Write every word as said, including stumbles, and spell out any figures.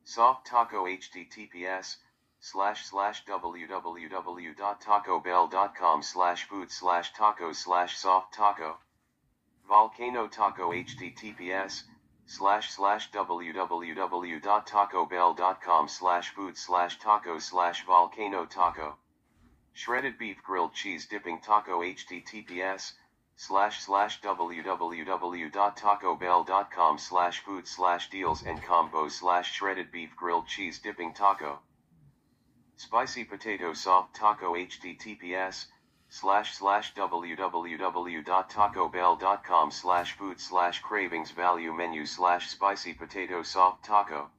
Soft Taco https slash slash www.tacobell.com slash food slash taco slash soft taco. Volcano Taco https slash slash www.tacobell.com slash food slash taco slash volcano taco. Shredded beef grilled cheese dipping taco https slash slash www.tacobell.com slash food slash deals and combos slash shredded beef grilled cheese dipping taco. Spicy potato soft taco https slash slash www.tacobell.com slash food slash cravings value menu slash spicy potato soft taco.